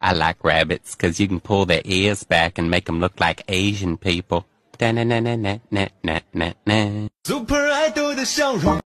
I like rabbits 'cause you can pull their ears back and make them look like Asian people. Da na na na na na na na. super爱豆的笑容。